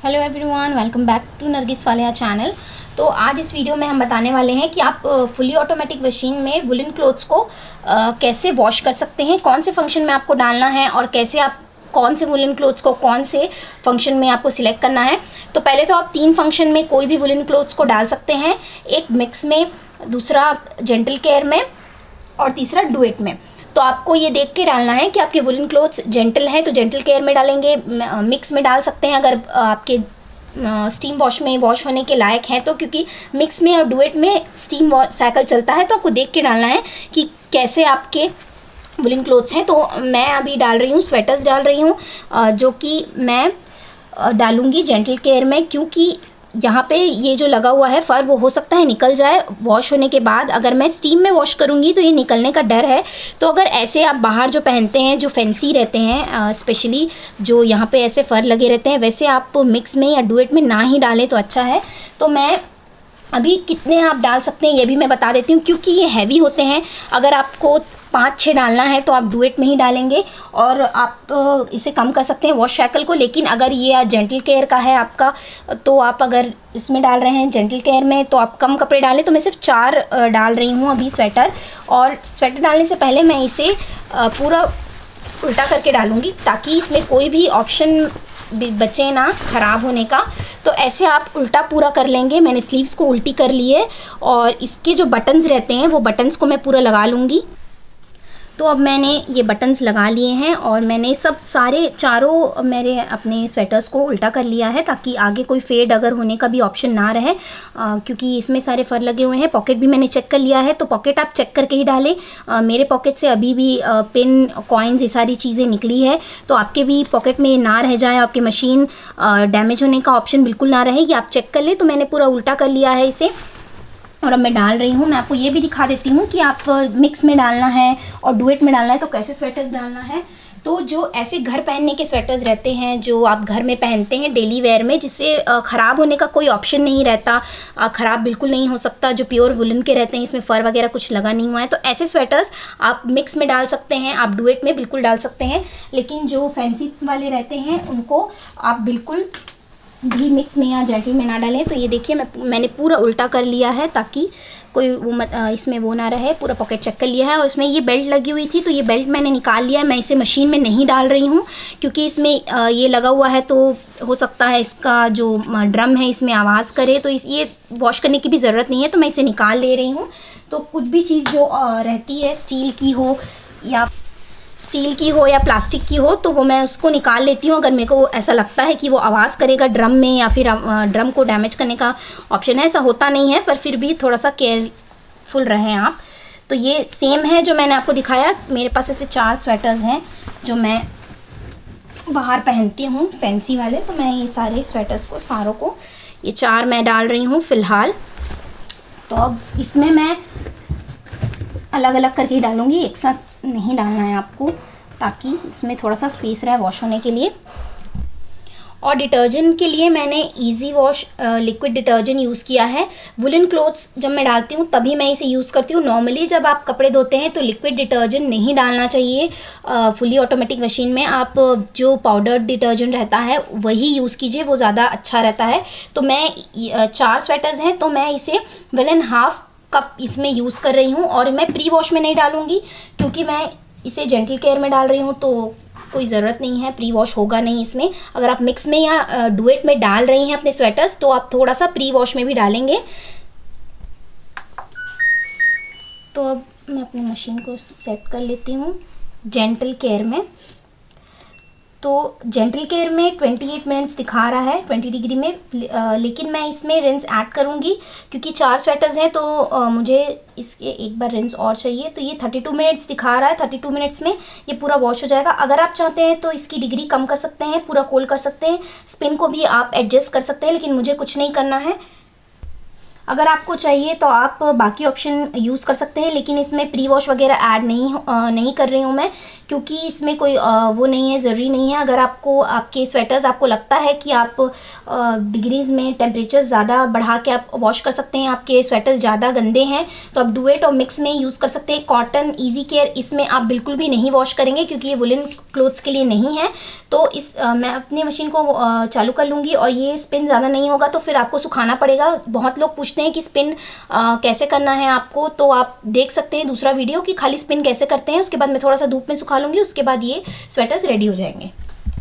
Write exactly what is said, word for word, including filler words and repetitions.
Hello everyone, welcome back to Nargis Walia channel. तो आज इस वीडियो में हम बताने वाले हैं कि आप फुली ऑटोमेटिक मशीन में वुलन क्लोथ्स को आ, कैसे वॉश कर सकते हैं, कौन से फंक्शन में आपको डालना है और कैसे आप कौन से वुलन क्लोथ्स को कौन से फंक्शन में आपको सिलेक्ट करना है। तो पहले तो आप तीन फंक्शन में कोई भी वुलन क्लोथ्स को डाल सकते हैं, एक मिक्स में, दूसरा जेंटल केयर में और तीसरा डुएट में। तो आपको ये देख के डालना है कि आपके वुलन क्लोथ्स जेंटल है तो जेंटल केयर में डालेंगे, मिक्स में डाल सकते हैं अगर आपके स्टीम वॉश में वॉश होने के लायक है तो, क्योंकि मिक्स में और डुएट में स्टीम साइकिल चलता है। तो आपको देख के डालना है कि कैसे आपके वुलन क्लोथ्स हैं। तो मैं अभी डाल रही हूँ स्वेटर्स डाल रही हूँ, जो कि मैं डालूँगी जेंटल केयर में, क्योंकि यहाँ पे ये जो लगा हुआ है फर वो हो सकता है निकल जाए वॉश होने के बाद। अगर मैं स्टीम में वॉश करूँगी तो ये निकलने का डर है। तो अगर ऐसे आप बाहर जो पहनते हैं जो फैंसी रहते हैं, स्पेशली जो यहाँ पे ऐसे फर लगे रहते हैं, वैसे आप मिक्स में या डुएट में ना ही डालें तो अच्छा है। तो मैं अभी कितने आप डाल सकते हैं ये भी मैं बता देती हूँ, क्योंकि ये हैवी होते हैं। अगर आपको पाँच छः डालना है तो आप डुएट में ही डालेंगे और आप इसे कम कर सकते हैं वॉश साइकिल को। लेकिन अगर ये जेंटल केयर का है आपका, तो आप अगर इसमें डाल रहे हैं जेंटल केयर में तो आप कम कपड़े डालें। तो मैं सिर्फ चार डाल रही हूँ अभी स्वेटर, और स्वेटर डालने से पहले मैं इसे पूरा उल्टा करके डालूँगी ताकि इसमें कोई भी ऑप्शन बचे ना ख़राब होने का। तो ऐसे आप उल्टा पूरा कर लेंगे। मैंने स्लीव्स को उल्टी कर ली है और इसके जो बटन्स रहते हैं वो बटन्स को मैं पूरा लगा लूँगी। तो अब मैंने ये बटन्स लगा लिए हैं और मैंने सब सारे चारों मेरे अपने स्वेटर्स को उल्टा कर लिया है ताकि आगे कोई फेड अगर होने का भी ऑप्शन ना रहे, आ, क्योंकि इसमें सारे फर लगे हुए हैं। पॉकेट भी मैंने चेक कर लिया है, तो पॉकेट आप चेक करके ही डालें। आ, मेरे पॉकेट से अभी भी आ, पिन, कॉइन्स, ये सारी चीज़ें निकली है। तो आपके भी पॉकेट में ना रह जाए, आपकी मशीन डैमेज होने का ऑप्शन बिल्कुल ना रहे, ये आप चेक कर लें। तो मैंने पूरा उल्टा कर लिया है इसे और अब मैं डाल रही हूँ। मैं आपको ये भी दिखा देती हूँ कि आप मिक्स में डालना है और डुएट में डालना है तो कैसे स्वेटर्स डालना है। तो जो ऐसे घर पहनने के स्वेटर्स रहते हैं जो आप घर में पहनते हैं डेली वेयर में, जिससे ख़राब होने का कोई ऑप्शन नहीं रहता, ख़राब बिल्कुल नहीं हो सकता, जो प्योर वुलन के रहते हैं, इसमें फ़र वगैरह कुछ लगा नहीं हुआ है, तो ऐसे स्वेटर्स आप मिक्स में डाल सकते हैं, आप डुएट में बिल्कुल डाल सकते हैं। लेकिन जो फैंसी वाले रहते हैं उनको आप बिल्कुल भी मिक्स में या जेंटल में ना डालें। तो ये देखिए मैं मैंने पूरा उल्टा कर लिया है ताकि कोई वो मत, इसमें वो ना रहे। पूरा पॉकेट चेक कर लिया है और इसमें ये बेल्ट लगी हुई थी तो ये बेल्ट मैंने निकाल लिया है। मैं इसे मशीन में नहीं डाल रही हूँ क्योंकि इसमें ये लगा हुआ है तो हो सकता है इसका जो ड्रम है इसमें आवाज़ करे, तो इस ये वॉश करने की भी ज़रूरत नहीं है, तो मैं इसे निकाल ले रही हूँ। तो कुछ भी चीज़ जो रहती है स्टील की हो या स्टील की हो या प्लास्टिक की हो तो वो मैं उसको निकाल लेती हूँ। अगर मेरे को ऐसा लगता है कि वो आवाज़ करेगा ड्रम में या फिर ड्रम को डैमेज करने का ऑप्शन है, ऐसा होता नहीं है, पर फिर भी थोड़ा सा केयरफुल रहें आप। तो ये सेम है जो मैंने आपको दिखाया। मेरे पास ऐसे चार स्वेटर्स हैं जो मैं बाहर पहनती हूँ फैंसी वाले, तो मैं ये सारे स्वेटर्स को सारों को ये चार मैं डाल रही हूँ फ़िलहाल। तो अब इसमें मैं अलग अलग करके डालूँगी, एक साथ नहीं डालना है आपको, ताकि इसमें थोड़ा सा स्पेस रहे वॉश होने के लिए। और डिटर्जेंट के लिए मैंने easy wash liquid detergent use किया है। वुलन क्लोथ्स जब मैं डालती हूँ तभी मैं इसे यूज़ करती हूँ। नॉर्मली जब आप कपड़े धोते हैं तो लिक्विड डिटर्जेंट नहीं डालना चाहिए। फुली ऑटोमेटिक मशीन में आप जो पाउडर डिटर्जेंट रहता है वही यूज़ कीजिए, वो ज़्यादा अच्छा रहता है। तो मैं चार स्वेटर्स हैं तो मैं इसे वन एंड हाफ कप इसमें यूज़ कर रही हूँ और मैं प्री वॉश में नहीं डालूँगी क्योंकि मैं इसे जेंटल केयर में डाल रही हूँ, तो कोई ज़रूरत नहीं है, प्री वॉश होगा नहीं इसमें। अगर आप मिक्स में या डुएट में डाल रही हैं अपने स्वेटर्स तो आप थोड़ा सा प्री वॉश में भी डालेंगे। तो अब मैं अपनी मशीन को सेट कर लेती हूँ जेंटल केयर में। तो जेंटल केयर में अट्ठाईस मिनट्स दिखा रहा है ट्वेंटी डिग्री में, लेकिन मैं इसमें रिंस ऐड करूँगी क्योंकि चार स्वेटर्स हैं तो मुझे इसके एक बार रिंस और चाहिए। तो ये बत्तीस मिनट्स दिखा रहा है, बत्तीस मिनट्स में ये पूरा वॉश हो जाएगा। अगर आप चाहते हैं तो इसकी डिग्री कम कर सकते हैं, पूरा कोल कर सकते हैं, स्पिन को भी आप एडजस्ट कर सकते हैं, लेकिन मुझे कुछ नहीं करना है। अगर आपको चाहिए तो आप बाकी ऑप्शन यूज़ कर सकते हैं, लेकिन इसमें प्री वॉश वगैरह ऐड नहीं नहीं कर रही हूँ मैं क्योंकि इसमें कोई वो नहीं है, ज़रूरी नहीं है। अगर आपको आपके स्वेटर्स आपको लगता है कि आप डिग्रीज़ में टेम्परेचर ज़्यादा बढ़ा के आप वॉश कर सकते हैं, आपके स्वेटर्स ज़्यादा गंदे हैं, तो आप डुएट और मिक्स में यूज़ कर सकते हैं। कॉटन इजी केयर इसमें आप बिल्कुल भी नहीं वॉश करेंगे क्योंकि ये वुलन क्लोथ्स के लिए नहीं है। तो इस आ, मैं अपनी मशीन को आ, चालू कर लूँगी और ये स्पिन ज़्यादा नहीं होगा तो फिर आपको सुखाना पड़ेगा। बहुत लोग पूछते हैं कि स्पिन आ, कैसे करना है आपको, तो आप देख सकते हैं दूसरा वीडियो कि खाली स्पिन कैसे करते हैं। उसके बाद मैं थोड़ा सा धूप में सुखा लूँगी, उसके बाद ये स्वेटर्स रेडी हो जाएंगे।